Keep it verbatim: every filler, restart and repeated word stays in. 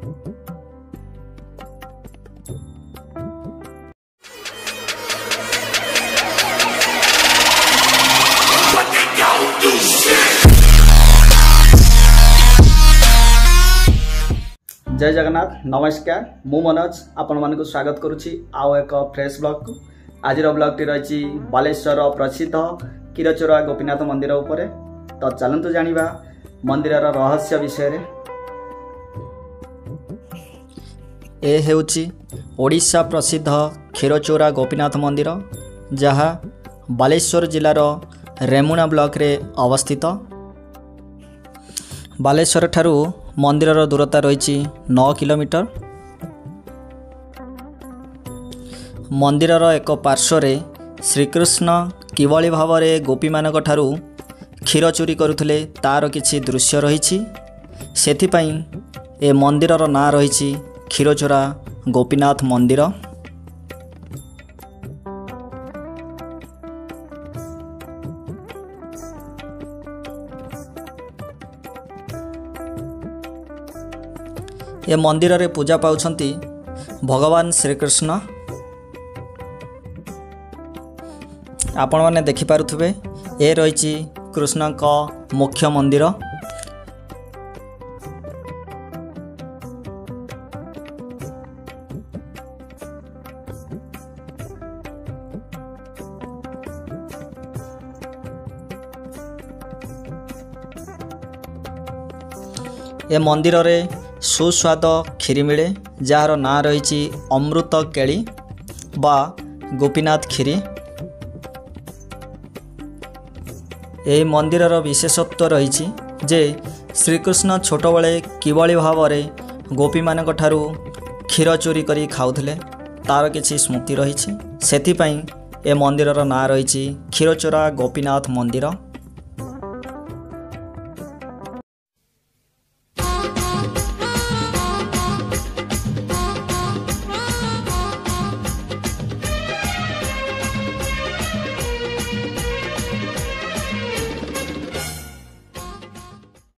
जय जगन्नाथ नमस्कार मु मनोज आपण मानक स्वागत करुछि आउ एक फ्रेश ब्लॉग को आज ब्लॉग टी रही बालेश्वर प्रसिद्ध क्षीरचोरा गोपीनाथ मंदिर उपरे। तो चलतु जानिबा मंदिर रहस्य विषय रे। ए हेउछि ओडिशा प्रसिद्ध क्षीरचोरा गोपीनाथ मंदिर जहाँ बालेश्वर जिलार रेमुना ब्लॉक रे अवस्थित। बालेश्वर ठारू मंदिर दूरता रही नौ किलोमीटर। मंदिर एक पार्श्व श्रीकृष्ण किभली भाव में गोपी मानक ठारू क्षीर चोरी करुले तार किछि दृश्य रही। सेथिपाई ए मंदिर नाँ रही क्षीरचोरा गोपीनाथ मंदिर। ये मंदिर रे पूजा पाउछंती भगवान श्रीकृष्ण। आपण माने देखि पारुथबे ए रही कृष्ण का मुख्य मंदिर। ए मंदिर रे सुस्वाद खीरी मिले जार ना रही अमृत केली बा गोपीनाथ खीरी। यह मंदिर विशेषत्व रही जे श्रीकृष्ण छोट बेले किभली भाव में गोपी मानक ठारू क्षीर चोरी करी खाउथले तार किछि स्मृति रही। सेथिपाई ए मंदिर ना रही क्षीरचोरा गोपीनाथ मंदिर।